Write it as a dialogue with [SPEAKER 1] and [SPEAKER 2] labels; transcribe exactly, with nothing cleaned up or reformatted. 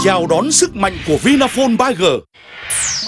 [SPEAKER 1] Chào đón sức mạnh của Vinaphone ba G.